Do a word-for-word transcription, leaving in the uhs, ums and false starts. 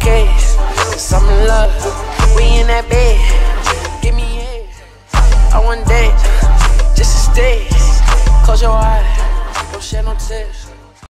okay. I'm in love, we in that bed. Give me head, I want that, just to stay. Close your eyes, don't shed no tears.